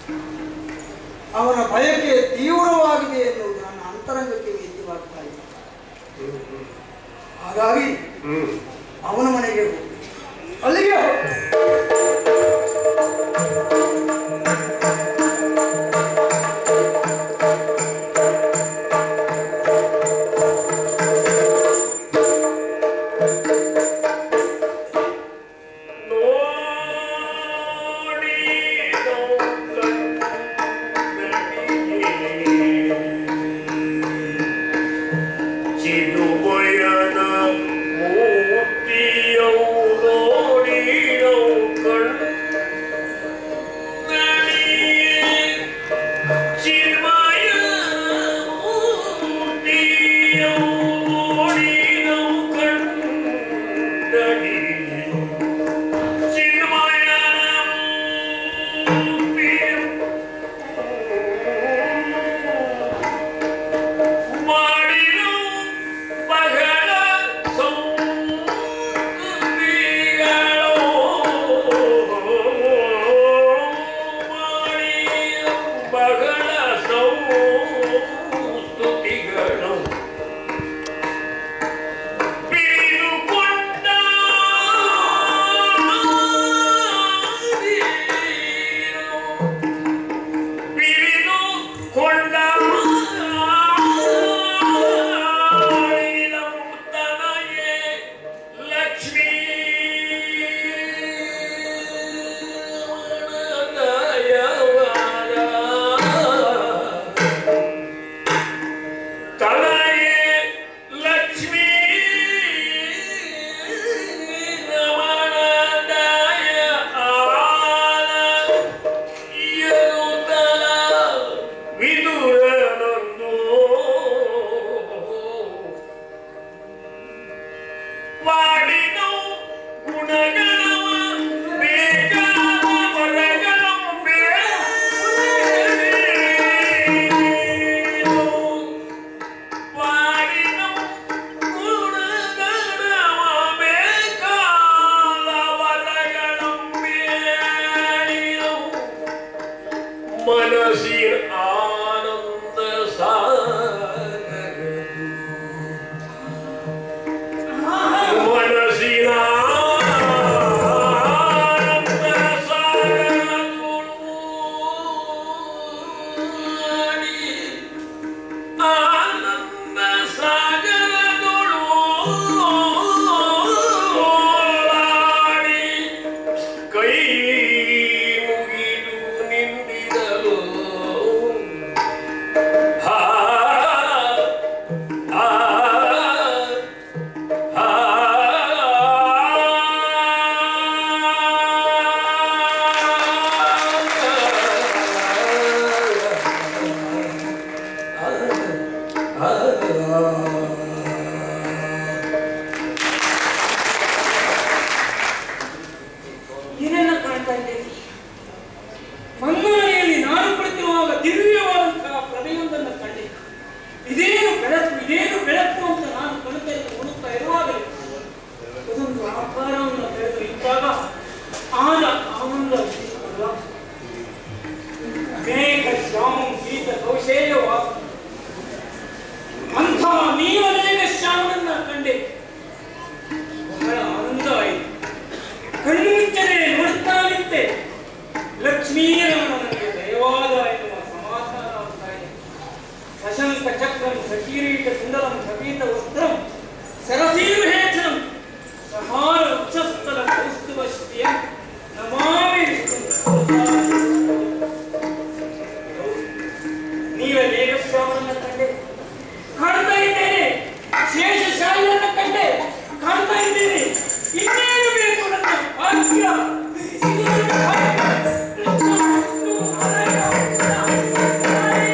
ಅವನ ಬಯಕೆ ತೀವ್ರವಾಗಿದೆ ಎನ್ನುವುದು ನನ್ನ ಅಂತರಂಗಕ್ಕೆ ವೇದ್ಯವಾಗ್ತಾ ಇದೆ. ಹಾಗಾಗಿ ಅವನ ಮನೆಗೆ ಹೋಗಿ ಅಲ್ಲಿಗೆ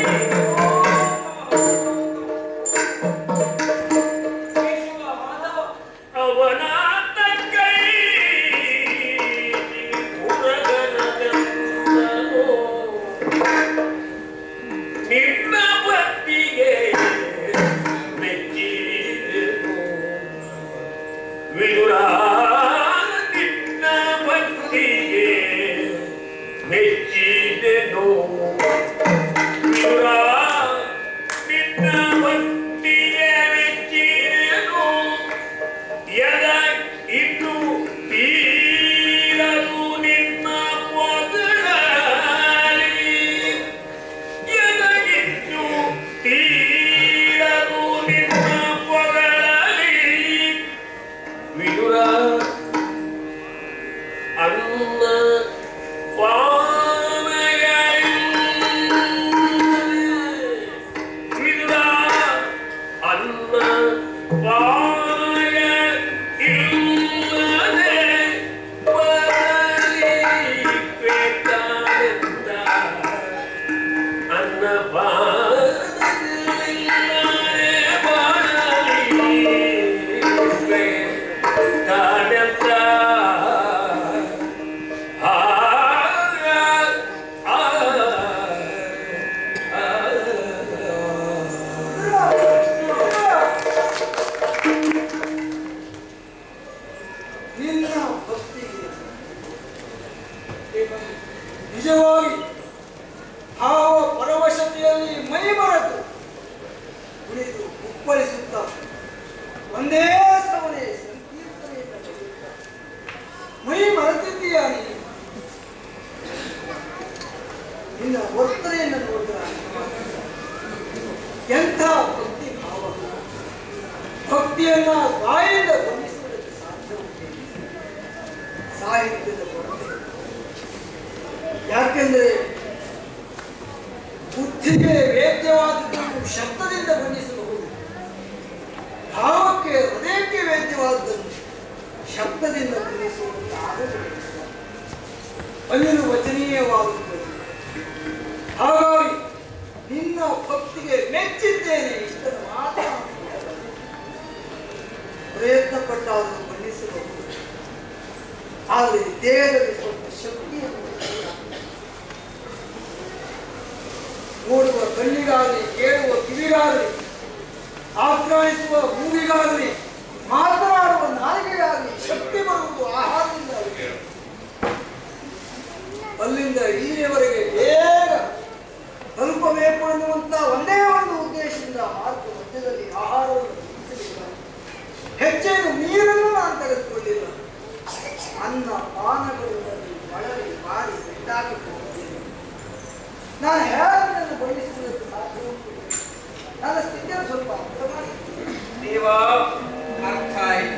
ಮಾಧವ ಉಪ್ಪಳಿಸುತ್ತ ಒಂದೇ ಸವನೆ ಸಂಕೀರ್ತನೆಯಿಂದ ಬರೆಯುತ್ತ ಮೈ ಮರೆತಿದ್ದೀಯಾ ನೀನು? ನಿನ್ನ ವರ್ತನೆಯನ್ನು ನೋಡಿದ ಎಂಥ ಭಕ್ತಿ ಭಾವ, ಭಕ್ತಿಯನ್ನ ಬಾಯಿಂದ ಗಮನಿಸುವುದಕ್ಕೆ ಸಾಧ್ಯವಿದೆ ಸಾಹಿತ್ಯದ ಕೊರತೆ. ಯಾಕೆಂದರೆ ಬುದ್ಧಿಗೆ ವೇದ್ಯವಾದದ್ದನ್ನು ಶಬ್ದದಿಂದ ಬಣ್ಣಿಸಬಹುದು, ಭಾವಕ್ಕೆ ಹೃದಯಕ್ಕೆ ವೇದ್ಯವಾದದ್ದನ್ನು ಶಬ್ದದಿಂದ ಬಣ್ಣಿಸುವಂತ ಆಗುವುದಿಲ್ಲ. ಅಲ್ಲಿನ ವಚನೀಯವಾಗುತ್ತದೆ. ಹಾಗಾಗಿ ನಿನ್ನ ಭಕ್ತಿಗೆ ಮೆಚ್ಚಿದ್ದೇನೆ, ಇಷ್ಟನ್ನು ಮಾತ್ರ ಪ್ರಯತ್ನ ಪಟ್ಟಾದರೂ ಬಣ್ಣಿಸಬಹುದು. ಆದರೆ ದೇಹದಲ್ಲಿ ಸ್ವಲ್ಪ ಶಕ್ತಿಯನ್ನು ನೋಡುವ ಕಣ್ಣಿಗಾಗಲಿ, ಕೇಳುವ ಕಿವಿಗಾಗಲಿ, ಆಕ್ರಮಿಸುವ ಮೂಗಿಗಾಗಲಿ, ಮಾತನಾಡುವ ನಾಲಿಗೆಗಾಗಲಿ ಶಕ್ತಿ ಬರುವುದು ಆಹಾರದಿಂದ. ಅಲ್ಲಿಂದ ಇಲ್ಲಿಯವರೆಗೆ ಬೇಗ ತಲುಪಬೇಕು ಅನ್ನುವಂಥ ಒಂದೇ ಒಂದು ಉದ್ದೇಶದಿಂದ ಮಾರ್ಗ ಮಧ್ಯದಲ್ಲಿ ಆಹಾರವನ್ನು ತಿನ್ನಿಸಲಿಲ್ಲ. ಹೆಚ್ಚೇನು ನೀರನ್ನು ನಾನು ತೆಗೆದುಕೊಂಡಿಲ್ಲ. ಅನ್ನ ಪಾನಗಳಲ್ಲಿ ಬಳಲಿ ಬಾರಿ ಬೆಟ್ಟಾಕಿಕೊಂಡಿದ್ದೇನೆ. ನಾನು ಹೇಳನ್ನು ಬಯಸುವುದಕ್ಕೆ ಸಾಧ್ಯ ಉಂಟು. ನನ್ನ ಸ್ಥಿತಿಯನ್ನು ಸ್ವಲ್ಪ ಅರ್ಥ ಮಾಡಿ ದೇವ. ಅರ್ಥ ಆಯಿತು.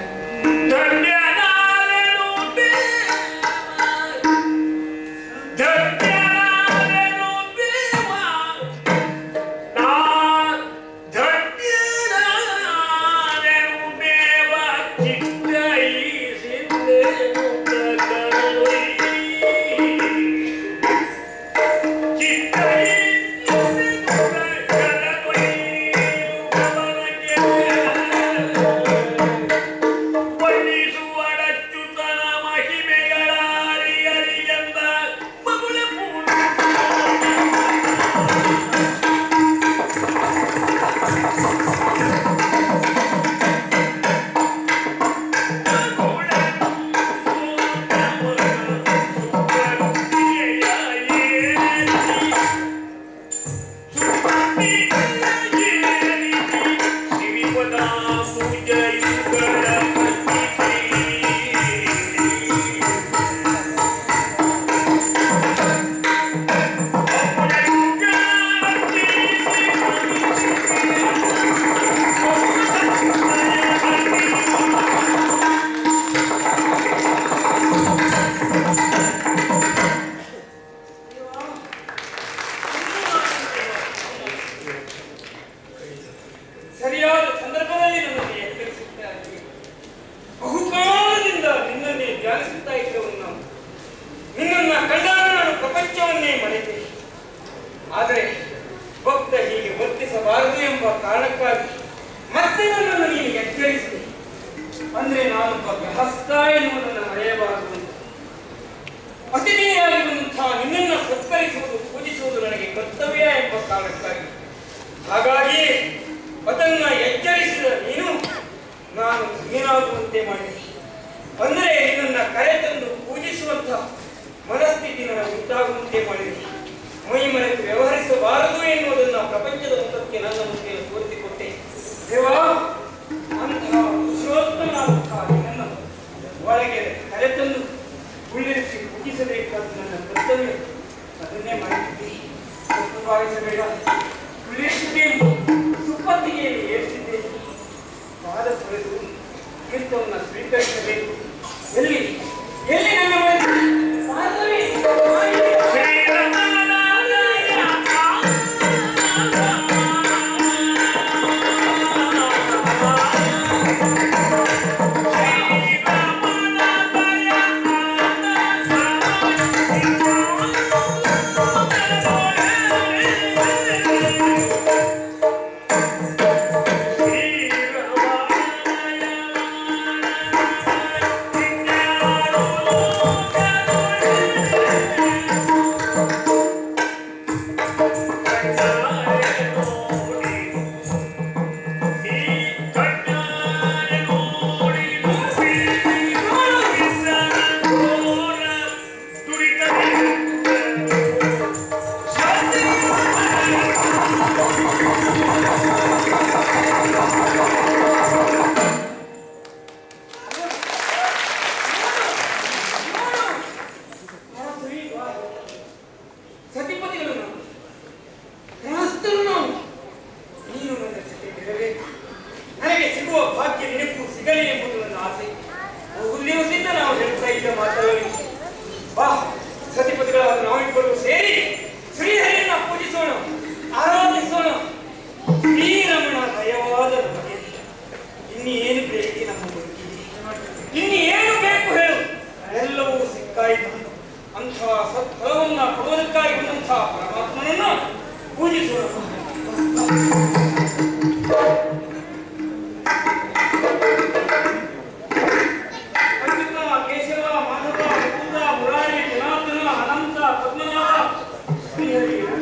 ನನಗೆ ಸಿಗುವ ಭಾಗ್ಯ ನೆನಪು ಸಿಗಲಿ ಎಂಬುದು ನನ್ನ ಆಸೆ. ಬಹು ದಿವಸದಿಂದ ನಾವು ಹೇಳ್ತಾ ಇದ್ದ ಮಾತಾಡಲಿ. ಬಾ, ಸತಿಪತಿಗಳಾದ ನಾವಿಬ್ಬರು ಸೇರಿ ಶ್ರೀಹರಿಯನ್ನ ಪೂಜಿಸೋಣ, ಆರಾಧಿಸೋಣ. ಶ್ರೀರಮಣ ದಯವಾದ ನಮಗೆ ಇನ್ನೇನು ಬೇಕು ನಮ್ಮ ಬದುಕಿಗೆ? ಇನ್ನು ಏನು ಬೇಕು ಹೇಳು? ಎಲ್ಲವೂ ಸಿಕ್ಕಾಯಿತು. ಅಂಥ ಸತ್ಫಲವನ್ನ ಕೊಡುವುದಕ್ಕಾಗಿ ಬಂದಂತಹ ಪರಮಾತ್ಮನನ್ನ ಪೂಜಿಸೋಣ. ಪಂಡಿತ, ಕೇಶವ, ಮಾಧವ, ಮುಕುಂದ, ಮುರಾರಿ, ಜನಾರ್ದನ, ಅನಂತ, ಪದ್ಮನಾಭ, ಶ್ರೀಹರಿ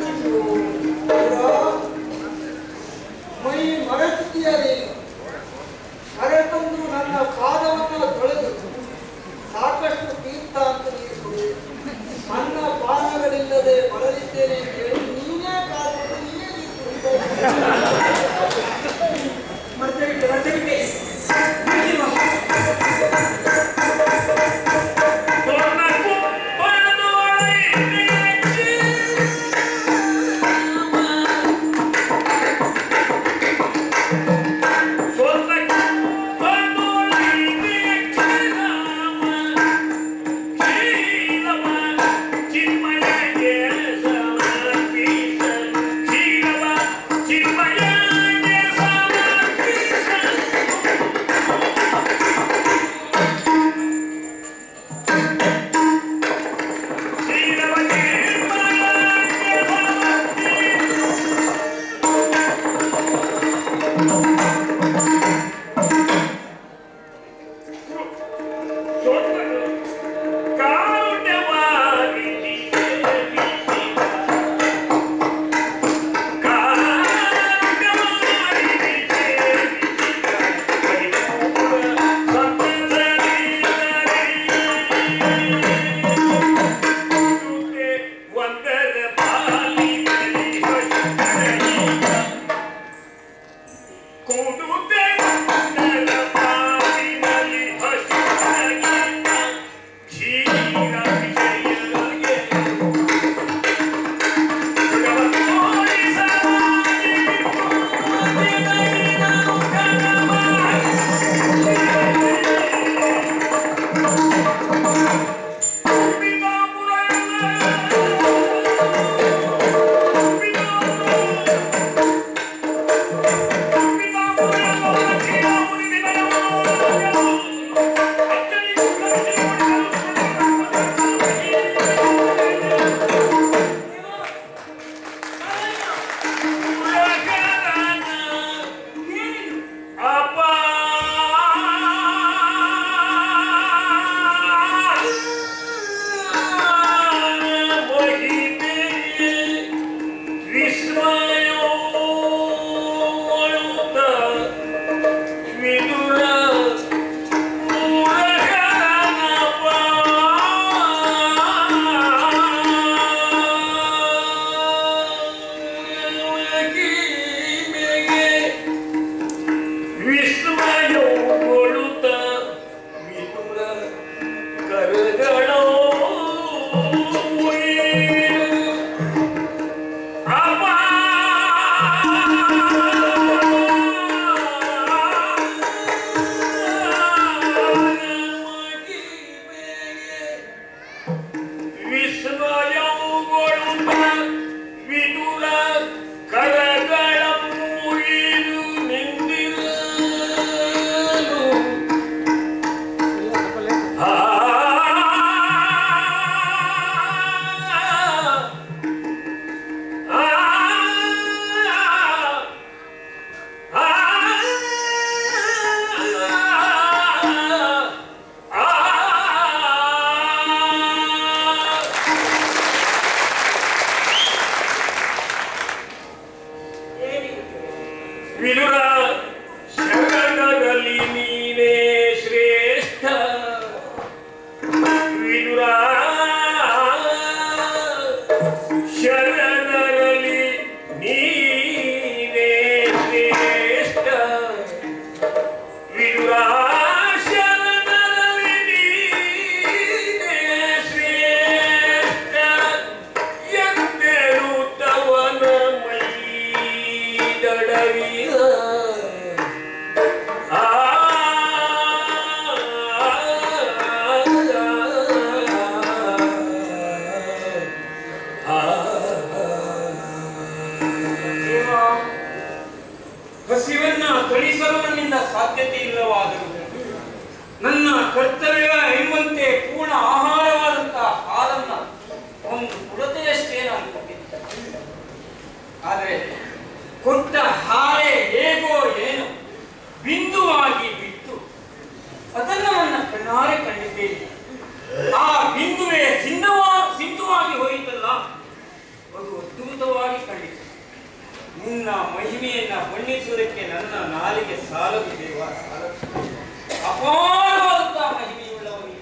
ನನ್ನ ಕರ್ತವ್ಯ ಎಂಬಂತೆ ಪೂರ್ಣ ಆಹಾರವಾದಂತಹ ಹಾಲನ್ನ ಒಂದು ಕೊಡತೆಯಷ್ಟೇ ನಾನು ಕೊಟ್ಟಿದ್ದೆ. ಆದರೆ ಕೊಟ್ಟ ಹಾಲೆ ಹೇಗೋ ಏನೋ ಬಿಂದುವಾಗಿ ಬಿಟ್ಟು ಅದನ್ನು ನನ್ನ ಕಣ್ಣಾರೆ ಕಂಡಿದ್ದೇನೆ. ಆ ಬಿಂದುವೆ ಸಿಂಧುವಾಗಿ ಹೋಯಿತಲ್ಲ, ಅದು ಅದ್ಭುತವಾಗಿ ಕಂಡಿತು. ನಿನ್ನ ಮಹಿಮೆಯನ್ನ ಬಣ್ಣಿಸುವುದಕ್ಕೆ ನನ್ನ ನಾಲಿಗೆ ಸಾಲದು ದೇವ, ಸಾಲದು. ಅಪಾರವಾದಂತಹ ಮಹಿಮೆಯುಳ್ಳವನಿಗೆ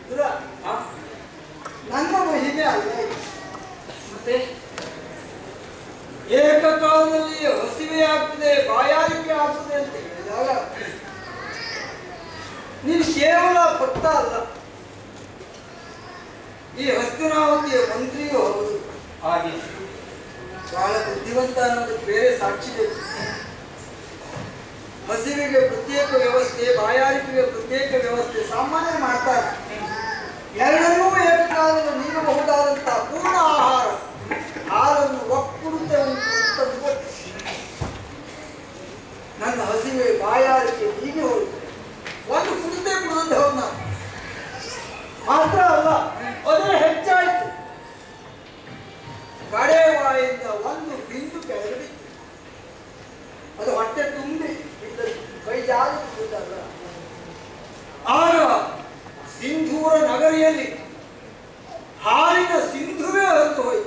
ನನ್ನ ಮಹಿಮೆ ಅಲ್ಲ. ಮತ್ತೆ ಏಕಕಾಲದಲ್ಲಿ ಹಸಿವೆ ಆಗ್ತದೆ, ಬಾಯಾರಿಕೆ ಆಗ್ತದೆ ಅಂತ ಹೇಳಿದಾಗ ನೀನು ಕೇವಲ ಭಕ್ತ ಅಲ್ಲ, ಈ ಹಸ್ತಿನಾವತಿಯ ಮಂತ್ರಿಯೂ ಹೌದು. ಹಾಗೆ ಬಹಳ ಬುದ್ಧಿವಂತ ಅನ್ನೋದಕ್ಕೆ ಬೇರೆ ಸಾಕ್ಷಿ ಬೇಕು. ಹಸಿವಿಗೆ ಪ್ರತ್ಯೇಕ ವ್ಯವಸ್ಥೆ, ಬಾಯಾರಿಕೆಗೆ ಪ್ರತ್ಯೇಕ ವ್ಯವಸ್ಥೆ ಸಾಮಾನ್ಯ ಮಾಡ್ತಾರೆ. ಎರಡನ್ನೂ ಏಕಕಾಲದಲ್ಲಿ ನೀಡಬಹುದಾದಂತಹ ಪೂರ್ಣ ಆಹಾರ ಹಾಲನ್ನು ಒಕ್ಕುಡುತ್ತೆ ನನ್ನ ಹಸಿವೆ ಬಾಯಾರಿಕೆ ಹೀಗೆ ಹೋಯಿತು. ಒಂದು ಕುಡಿತೆ ಕುಡಿದಂಥವ್ರು ನಾನು ಮಾತ್ರ ಅಲ್ಲ, ಅದೇ ಹೆಚ್ಚಾಯಿತು. ಕಡೆ ಬಾಯಿಂದ ಒಂದು ಬಿಂದು ಕೆಳಗೆ ಬಿತ್ತು. ಅದು ಹೊಟ್ಟೆ ತುಂಬಿ ಕೈ ಜಾಗಲ್ಲ. ಆಗ ಸಿಂಧೂರ ನಗರಿಯಲ್ಲಿ ಹಾಲಿನ ಸಿಂಧುವೇ ಹರಿದು ಹೋಯಿತು.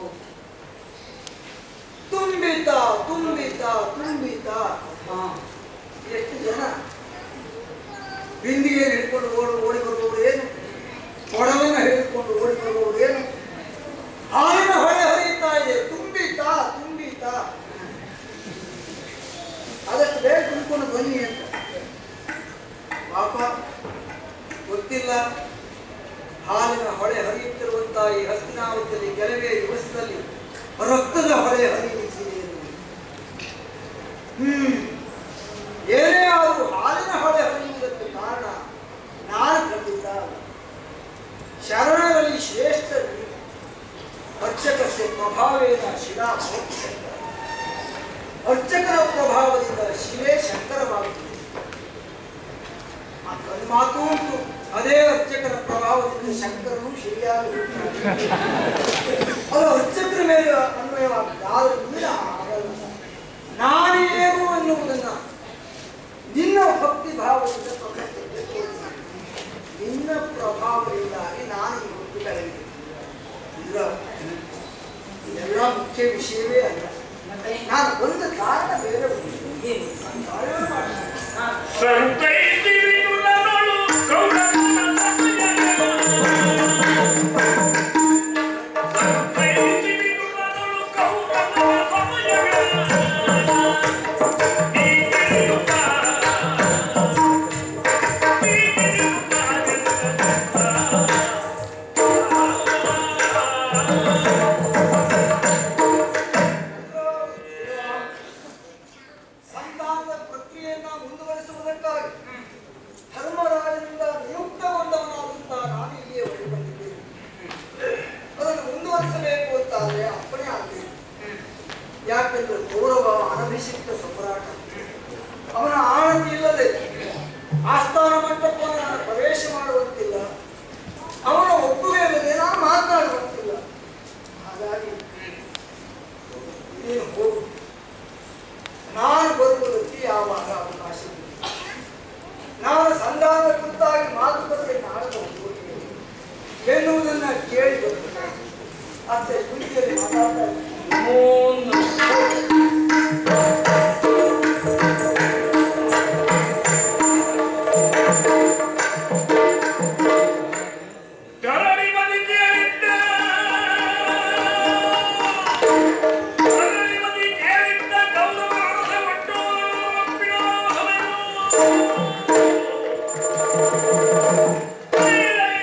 ತುಂಬಿತ ತುಂಬಿತ ತುಂಬಿತ. ಎಷ್ಟು ಜನ ಬಿಂದಿಗೆ ಹಿಡ್ಕೊಂಡು ಓಡಿ ಬರುವವರು ಏನು, ಕೊಡವನ್ನು ಹಿಡಿದುಕೊಂಡು ಓಡಿ ಬರುವವರು ಏನು. ಹಾಲಿನ ಹೊಳೆ ಹರಿಯುತ್ತಾ ಇದೆ, ತುಂಬಿತ ತುಂಬಿತ. ಅದಕ್ಕೆ ಬೇಗ ತುಂಬಿಕೊಂಡು ಬನ್ನಿ ಅಂತ. ಪಾಪ ಗೊತ್ತಿಲ್ಲ, ಹಾಲಿನ ಹೊಳೆ ಹರಿಯುತ್ತಿರುವಂತಹ ಈ ಹಸ್ತಿನಾವತಿಯಲ್ಲಿ ಕೆಲವೇ ದಿವಸದಲ್ಲಿ ರಕ್ತದ ಹೊಳೆ ಹರಿಯುತ್ತಿದೆ. ಏನೇ ಆದರೂ ಹಾಲಿನ ಹೊಳೆ ಹರಿಯುವುದಕ್ಕೆ ಕಾರಣ ನಾನು ಖಂಡಿತ ಶರಣರಲ್ಲಿ ಶ್ರೇಷ್ಠ ಅರ್ಚಕಸ್ಯ ಪ್ರಭಾವೇನ ಶಿಲಾ ಶಂಕರ. ಅರ್ಚಕರ ಪ್ರಭಾವದಿಂದ ಶಿಲೆ ಶಂಕರವಾಗುತ್ತದೆ. ಮಾತು ಉಂಟು, ಅದೇ ಅರ್ಚಕರ ಪ್ರಭಾವದಿಂದ ಶಂಕರನು ಶಿಲೆಯಾಗುತ್ತಾನೆ. ಅದು ಅರ್ಚಕರ ಮೇಲೆ ಅನ್ವಯವಾಗುತ್ತದೆ. ಆದರೆ ನೀನ ಆಗಲ್ಲ. ನಾನೇನು ಅನ್ನುವುದನ್ನ ನಿನ್ನ ಭಕ್ತಿ ಭಾವದಿಂದ ನಿನ್ನ ಪ್ರಭಾವದಿಂದಾಗಿ ನಾನು ಈ ಹೊತ್ತು ಕಳೆದಿದ್ದೆ. ಇಲ್ಲ, ಇದೆಲ್ಲ ಮುಖ್ಯ ವಿಷಯವೇ ಅಲ್ಲ. ನಾನು ಒಂದು ಕಾರಣ ಬೇರೆ ಏನು ಎನ್ನುವುದನ್ನ ಕೇಳಿ ಅಷ್ಟೇ ಪ್ರೀತಿಯಲ್ಲಿ ಮಾತಾಡ್ತಾ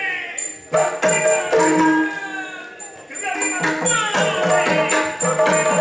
Hey!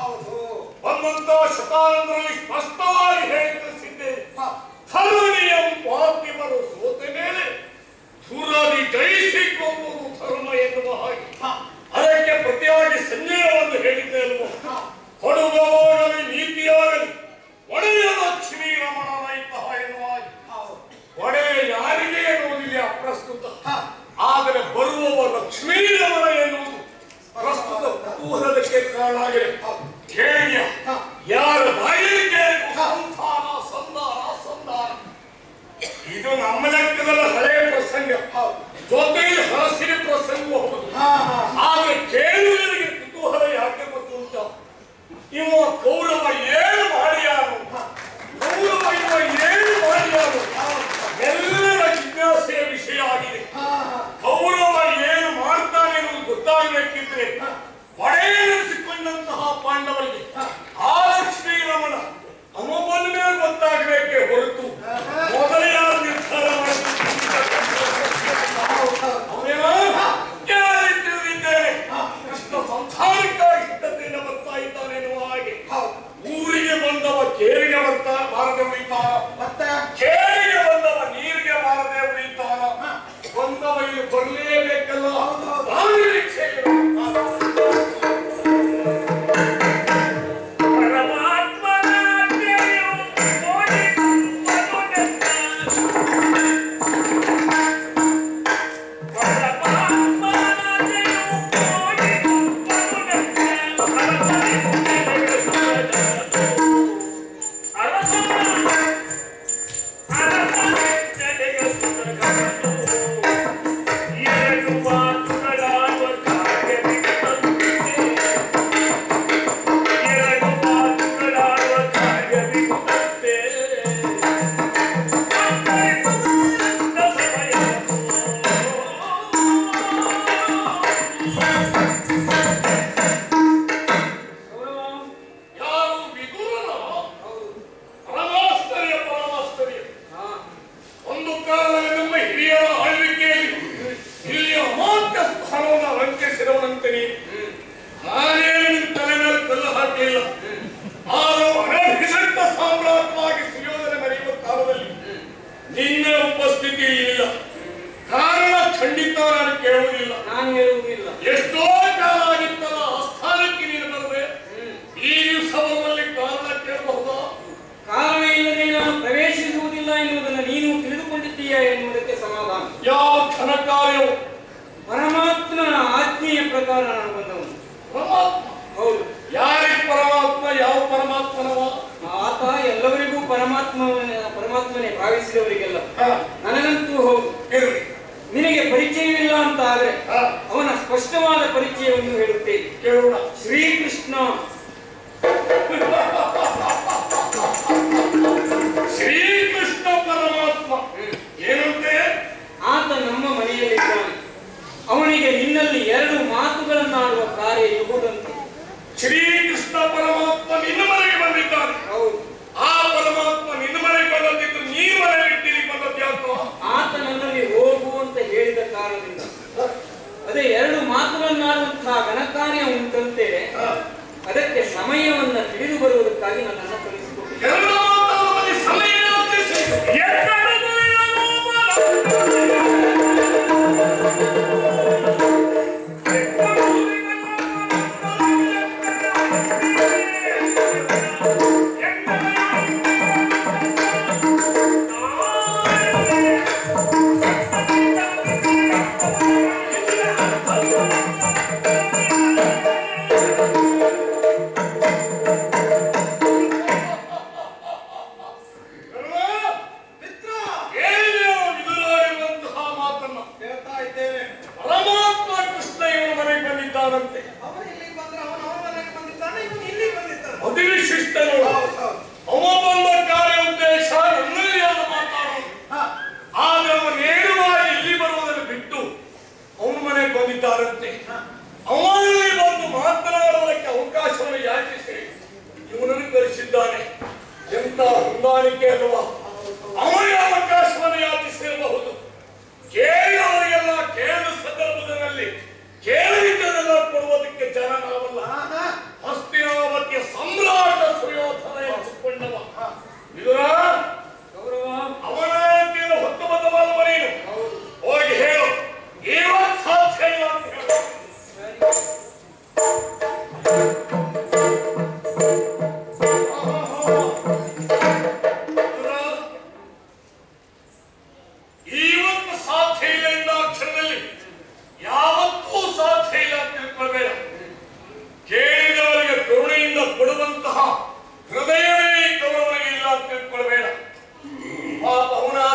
ಬಂದಂತ ಶತಾನಂದರಲ್ಲಿ ಸ್ಪಷ್ಟವಾಗಿ ಹೇಳಿ ತಿಳಿಸಿದ್ದೇನೆ. ಧರ್ಮನಿಯಂ ಪಾರ್ಥಿವರು ಸೋತ ಮೇಲೆ ಧೂರಾದಿ ಜಯಿಸಿಕೊಳ್ಳುವುದು ಧರ್ಮ ಎನ್ನುವ ಹಾಗೆ ಅದಕ್ಕೆ ಪ್ರತಿಯಾಗಿ ಸಂಜಯವನ್ನು ಹೇಳಿದ್ದೆ ಅಲ್ವೋ. ಕೊಡುಗವಾಗಲಿ ನೀತಿಯಾಗಲಿ ಒಡೆಯ ಲಕ್ಷ್ಮೀ ರಮಣನ ಇಂತಹ ಎನ್ನುವ ಹಾಗೆ ಒಡೆಯ ಯಾರಿಗೆ ಎನ್ನುವುದಿಲ್ಲ ಅಪ್ರಸ್ತುತ. ಆದರೆ ಬರುವವ ಲಕ್ಷ್ಮೀ ರಮಣ ಎನ್ನುವುದು ಪ್ರಸ್ತುತ ಕುತೂಹಲಕ್ಕೆ ಕಾರಣ ಆಗಿದೆ. ಕೇಳ್ಯ ಯಾರ ಬಾಯಲ್ಲಿ ಕೇಳಿದ್ರು ಸಂಧಾನ ಸಂಧಾನ ಸಂಧಾನ. ಇದು ನಮ್ಮ ಲೆಕ್ಕದಲ್ಲ ಹಳೆಯ ಪ್ರಸಂಗ, ಜೊತೆಯಲ್ಲಿ ಹಲಸಿನ ಪ್ರಸಂಗ ಹೌದು. ಆದ್ರೆ ಕೇಳುವವರಿಗೆ ಕುತೂಹಲ ಯಾಕೆ ಗೊತ್ತು ಉಂಟ? ಇವ ಕೌರವ ಏನು ಮಾಡಿಯಾನು, ಕೌರವ ಇವ ಏನು ಮಾಡಿಯಾನು ಎಲ್ಲರ ಜಿಜ್ಞಾಸೆಯ ವಿಷಯ ಆಗಿದೆ. ಕೌರವ ಏನು ಮಾಡ್ತಾನೆ ಅನ್ನೋದು ಗೊತ್ತಾಗಬೇಕಿದ್ರೆ ಪಡೆಯಲಿಸಿಕೊಂಡಂತಹ ಪಾಂಡವರಿಗೆ ಆ ಲಕ್ಷ್ಮೀ ರಮಣ ಅನುಬಂಧ ಮೇಲೆ ಗೊತ್ತಾಗಬೇಕೆ ಹೊರತು ಮೊದಲೇ ಯಾರು ನಿರ್ಧಾರ ತಿಳಿದಿದ್ದೇನೆ. ಕೃಷ್ಣ ಸಂಸಾರಕ್ಕಾಗಿ ಸಿದ್ಧತೆಯಿಂದ ಬರ್ತಾ ಇದ್ದಾನೆ ಎನ್ನುವ ಹಾಗೆ ಊರಿಗೆ ಬಂದವ ಕೇರಿಗೆ ಬಾರದೆ ಉಳಿತಾನ, ಕೇರಿಗೆ ಬಂದವ ನೀರಿಗೆ ಬಾರದೆ ಉಳಿತಾನ. ಬಂದವ ಇಲ್ಲಿ ಬರಲೇಬೇಕಲ್ಲ, ನಿರೀಕ್ಷೆ ಪರಮಾತ್ಮನೇ ಭಾವಿಸಿದವರಿಗೆಲ್ಲ ನನಗಂತೂ ಹೌದು. ನಿನಗೆ ಪರಿಚಯವಿಲ್ಲ ಅಂತ ಆದ್ರೆ ಅವನ ಸ್ಪಷ್ಟವಾದ ಪರಿಚಯವನ್ನು ಹೇಳುತ್ತೇನೆ ಕೇಳೋಣ. ಶ್ರೀಕೃಷ್ಣ ಶ್ರೀಕೃಷ್ಣ ಪರಮಾತ್ಮ ಏನಂತೆ? ಆತ ನಮ್ಮ ಮನೆಯಲ್ಲಿದ್ದಾನೆ. ಅವನಿಗೆ ನಿನ್ನಲ್ಲಿ 2 ಮಾತುಗಳನ್ನಾಡುವ ಕಾರ್ಯ ಇರುವುದಂತೆ. ಶ್ರೀಕೃಷ್ಣ ಪರಮಾತ್ಮ ನಿನ್ನ ಮನೆಗೆ ಬಂದಿದ್ದಾನೆ. ಹೌದು. ಆ ಪರಮಾತ್ಮ ನಿನ್ನ ಮನೆಗೆ ಬಂದಿದ್ದು ನೀನು ಮನೆ ಬಿಟ್ಟಿರಿ ಬಂದದ್ಯಾಕೋ? ಆತ ನನ್ನಲ್ಲಿ ಹೋಗು ಅಂತ ಹೇಳಿದ ಕಾರಣದಿಂದ. ಅದೇ 2 ಮಾತುಗಳನ್ನಾಡುವಂತಹ ಘನಕಾರ್ಯ ಉಂಟಂತೆ. ಅದಕ್ಕೆ ಸಮಯವನ್ನು ತಿಳಿದು ಬರುವುದಕ್ಕಾಗಿ ನನ್ನನ್ನು ಕಳಿಸಿಕೊಟ್ಟಿದ್ದೆ. ಸಮಯ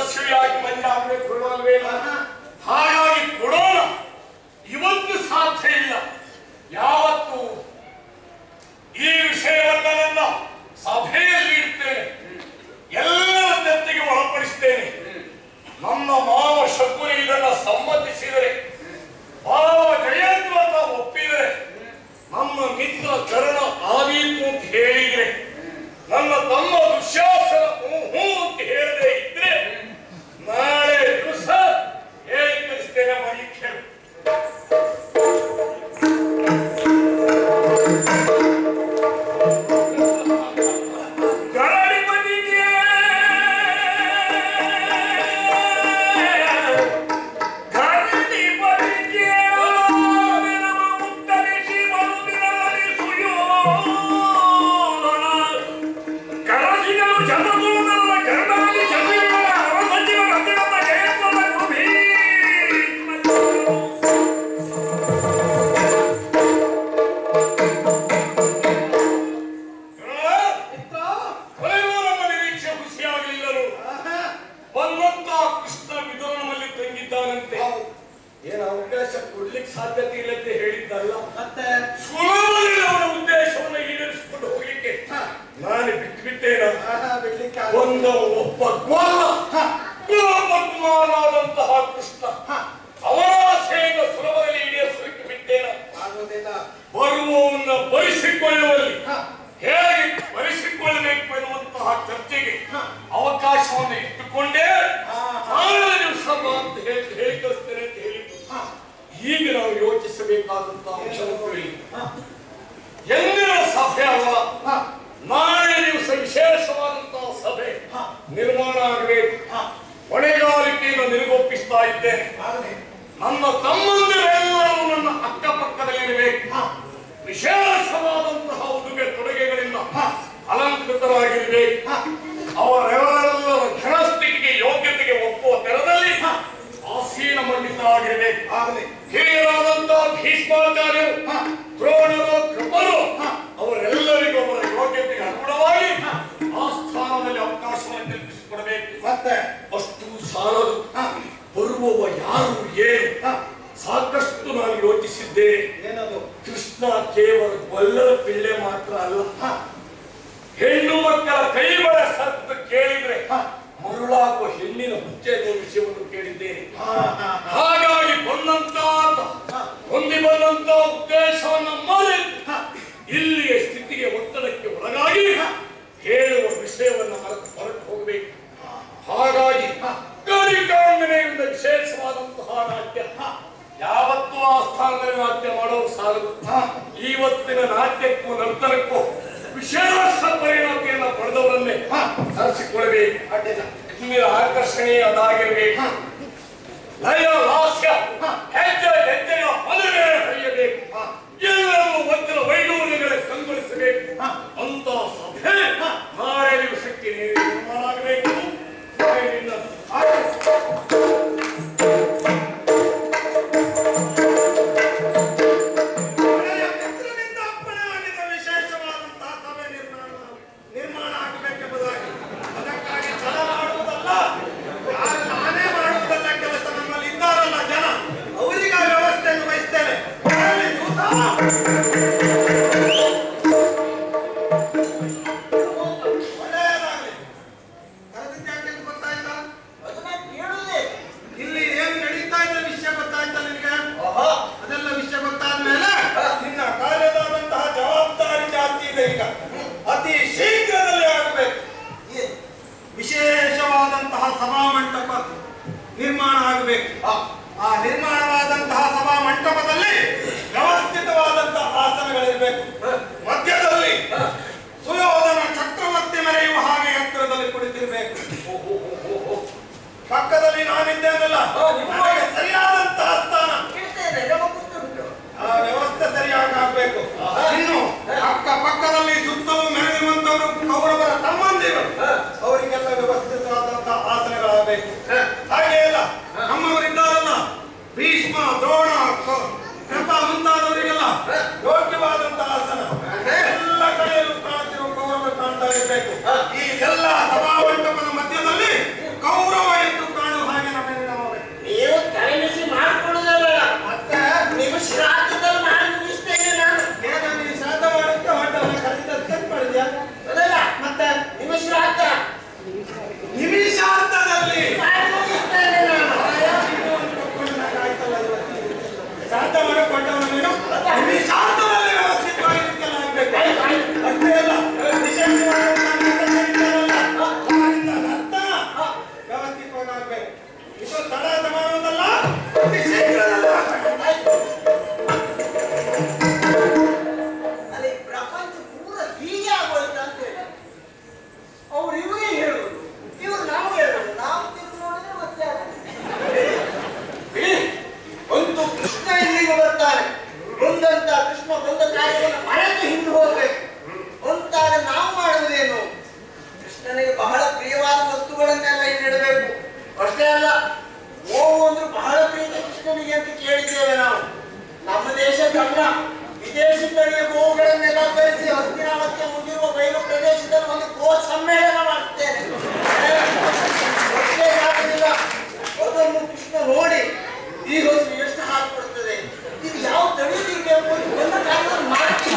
ಯಶಸ್ವಿಯಾಗಿ ಮಂಜಾಗಬೇಕು ಕೊಡುವಲ್ವೇ? ಹಾಗಾಗಿ ಕೊಡೋಣ. ಇವತ್ತು ಸಾಧ್ಯ ಇಲ್ಲ, ಯಾವತ್ತು ಈ ವಿಷಯವನ್ನ ನನ್ನ ಸಭೆಯಲ್ಲಿ ಇಡ್ತೇನೆ, ಎಲ್ಲರ ಜೊತೆಗೆ ಒಳಪಡಿಸ್ತೇನೆ. ನನ್ನ ಮಾವ ಶಕುನಿ ಇದನ್ನ ಸಮ್ಮತಿಸಿದರೆ, ಮಾವ ಜಯಂತ ಒಪ್ಪಿದರೆ, ನಮ್ಮ ಮಿತ್ರ ಕರ್ಣ ಆದೀತು ಅಂತ ಹೇಳಿದ್ರೆ, ನನ್ನ ತಮ್ಮ ದುಶ್ಯಾಸನ ಹೂ ಅಂತ ಹೇಳದೆ ಇದ್ರೆ, ನಾಳೆ ದಿವಸ ಹೇಳಿ ಕಳಿಸ್ತೇನೆ ಮಣಿಕೆ. ಸಾಧ್ಯತೆ ಇಲ್ಲದೆ ಹೇಳಿದ್ದಲ್ಲ, ಸುಲಭದಲ್ಲಿ ಅವರ ಉದ್ದೇಶವನ್ನು ಈಡೇರಿಸಿಕೊಂಡು ಹೋಗ್ಲಿಕ್ಕೆ ನಾನು ಬಿಟ್ಟುಬಿಟ್ಟೇನ. ಒಬ್ಬ ಕುಮಾರನಾದಂತಹ ಕೃಷ್ಣ ಅವರ ಆಸೆಯನ್ನು ಸುಲಭದಲ್ಲಿ ಈಡೇರಿಸಲಿಕ್ಕೆ ಬಿಟ್ಟೇನ. ಬರುವವನ್ನ ಬರಿಸಿಕೊಳ್ಳುವಲ್ಲಿ ಹೇಗೆ ಬರಿಸಿಕೊಳ್ಳಬೇಕು ಎನ್ನುವಂತಹ ಚರ್ಚೆಗೆ ಅವಕಾಶವನ್ನು ಇಟ್ಟುಕೊಂಡೇ ನಾಳೆ ದಿವಸ ಅಂತ ಹೇಳಿ ಕಳಿಸ್ತೇನೆ ಅಂತ ಹೇಳಿದ್ದು. ಈಗ ನಾವು ಯೋಚಿಸಬೇಕಾದಂತಹ ಅಂಶಗಳು ಎಂದಿನ ಸಭೆ ಅಲ್ಲ, ನಾಳೆ ದಿವಸ ವಿಶೇಷವಾದಂತಹ ಸಭೆ ನಿರ್ಮಾಣ ಆಗಬೇಕು. ಹೊಣೆಗಾರಿಕೆಯನ್ನು ನಿನಗೊಪ್ಪಿಸ್ತಾ ಇದ್ದೇನೆ. ನನ್ನ ತಮ್ಮಂದಿರೆಲ್ಲರೂ ನನ್ನ ಅಕ್ಕಪಕ್ಕದಲ್ಲಿರಬೇಕು. ವಿಶೇಷವಾದಂತಹ ಉಡುಗೆ ತೊಡುಗೆಗಳಿಂದ ಅಲಂಕೃತರಾಗಿರಬೇಕು. ಅವರೆಲ್ಲರ ಘನಸ್ಥಿತಿಗೆ ಯೋಗ್ಯತೆಗೆ ಒಪ್ಪುವ ತೆರದಲ್ಲಿ ಆಸೀನ ಮಂಡಿತರಾಗಿರಬೇಕು. ಹಿರಿಯರಾದಂತಹ ಭೀಷ್ಮಾಚಾರ್ಯರು, ದ್ರೋಣರು, ಕೃಪರು ಅವರೆಲ್ಲರಿಗೂ ಅವರ ಯೋಗ್ಯತೆಗೆ ಅನುಗುಣವಾಗಿ ಆ ಸ್ಥಾನದಲ್ಲಿ ಅವಕಾಶವನ್ನು ಕಲ್ಪಿಸಿಕೊಡಬೇಕು. ಅಷ್ಟು ಸಾಲದು, ಬರುವವ ಯಾರು ಏನು ಸಾಕಷ್ಟು ನಾನು ಯೋಚಿಸಿದ್ದೇನೆ. ಕೃಷ್ಣ ಕೇವಲ ಗೊಲ್ಲದ ಪಿಳ್ಳೆ ಮಾತ್ರ ಅಲ್ಲ, ಹೆಣ್ಣು ಮಕ್ಕಳ ಕೈಗಳ ಸತ್ತು ಕೇಳಿದ್ರೆ ಮರುಳಾಗುವ ಹೆಣ್ಣಿನ ಹುಚ್ಚೆ ವಿಷಯವನ್ನು ಕೇಳಿದ್ದೇನೆ. ಹಾಗಾಗಿ ಬಂದಂತ ಹೊಂದಿ ಬಂದಂತ ಉದ್ದೇಶವನ್ನು ಮರೆತು ಇಲ್ಲಿಯ ಸ್ಥಿತಿಗೆ ಒತ್ತಡಕ್ಕೆ ಒಳಗಾಗಿ ಹೇಳುವ ವಿಷಯವನ್ನು ಹೊರಟು ಹೋಗಬೇಕು. ಹಾಗಾಗಿ ಕರಿಕಾಂಗನೆಯಿಂದ ವಿಶೇಷವಾದಂತಹ ನಾಟ್ಯ ಯಾವತ್ತೂ ಆ ಸ್ಥಾನದಲ್ಲಿ ನಾಟ್ಯ ಮಾಡೋರು ಸಾಲದು. ಇವತ್ತಿನ ನಾಟ್ಯಕ್ಕೂ ನರ್ತನಕ್ಕೂ ವಿಶೇಷ ಪರಿಣತಿಯನ್ನು ಪಡೆದವರನ್ನೇ ತರಿಸಿಕೊಳ್ಳಬೇಕು. ಹಿಂದಿನ ಆಕರ್ಷಣೆ ಅದಾಗಿರಬೇಕು. ಲಯ ಲಾಸ್ಯ ಹೆಜ್ಜೆ ಹೆಜ್ಜೆಯ ಹೊಲವೇ ಹರಿಯಬೇಕು. ಎಲ್ಲರೂ ವಜ್ರ ವೈಡೂರ್ಯಗಳೇ ಕಂಗೊಳಿಸಬೇಕು. ಅಂತ ಸಭೆ ನಾಳೆ ದಿವಸಕ್ಕೆ ನಿರ್ಮಾಣ ಆಗಬೇಕು. ಈ ಎಲ್ಲ ಸಭಾಮಂಟಪದ ಮಧ್ಯದಲ್ಲಿ ಕೌರವ ಅಂತ ಕೇಳಿದ್ದೇವೆ ನಾವು. ನಮ್ಮ ದೇಶದಲ್ಲ, ವಿದೇಶಿ ತಳಿಯ ಗೋವುಗಳನ್ನೆಲ್ಲ ಕರೆಸಿ ಹತ್ತಿನಾಳಕ್ಕೆ ಮುಗಿರುವ ಬಯಲು ಪ್ರದೇಶದಲ್ಲಿ ಒಂದು ಗೋ ಸಮ್ಮೇಳನ ಮಾಡುತ್ತೇನೆ. ಅದನ್ನು ಕೃಷ್ಣ ನೋಡಿ ಈ ಹಸು ಎಷ್ಟು ಹಾಲು ಕೊಡ್ತದೆ, ಇದು ಯಾವ ತಳಿದಿದೆ ಎಂಬುದು ಒಂದು ಕಾಲದಲ್ಲಿ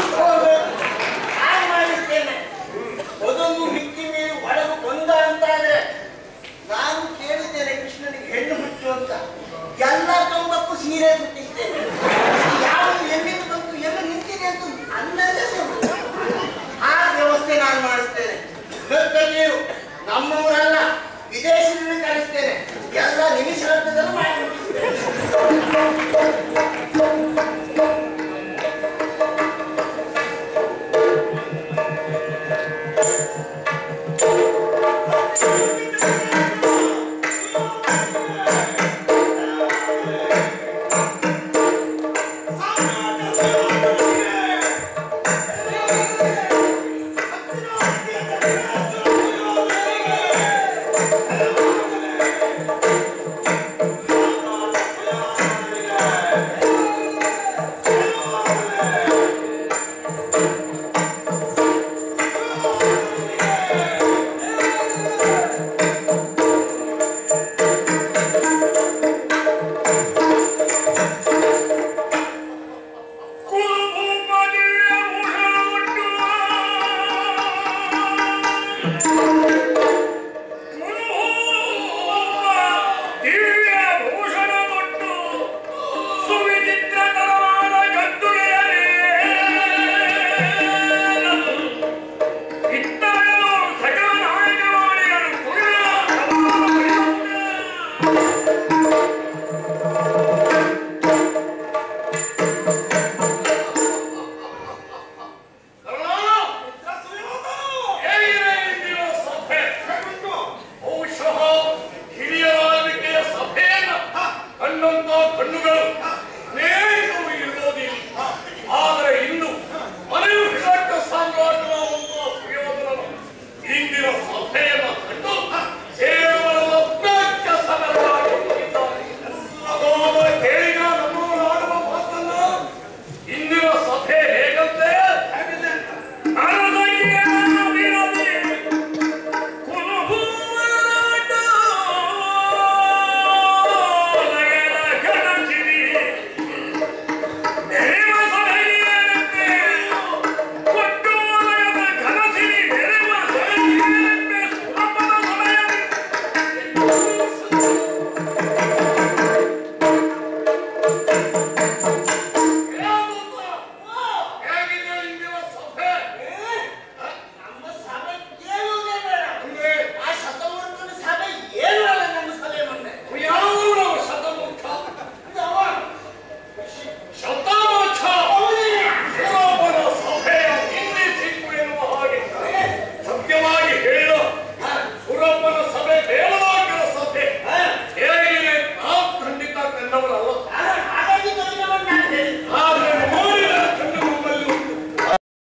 ಮಾಡಿಸ್ತೇನೆ. ಅದೊಂದು ಮಿಕ್ಕಿ ಮೀರಿ ಒಳಗೆ ಬಂದ ಅಂತಾದ್ರೆ ನಾನು ಕೇಳಿದ್ದೇನೆ ಕೃಷ್ಣನಿಗೆ ಹೆಣ್ಣು ಹುಟ್ಟು ಅಂತ. ಎಲ್ಲ ಕಂಬಕ್ಕೂ ಸೀರೆ ಸುತ್ತಿಸ್ತೇನೆ. ಯಾವುದು ಎಲ್ಲಿಂದ ಬಂತು ಎಲ್ಲ ನಿಂತಿದೆ ಅಂತ ಅನ್ನದೇ ಆ ವ್ಯವಸ್ಥೆ ನಾನು ಮಾಡಿಸ್ತೇನೆ. ನೀವು ನಮ್ಮವರಲ್ಲ, ವಿದೇಶದಿಂದ ಕರೆಸ್ತೇನೆ. ಎಲ್ಲ ನಿಮಿಷದಲ್ಲಿ ಮಾಡಿಬಿಟ್ಟಿಸ್ತೇನೆ. ಕಣ್ಣುಗಳು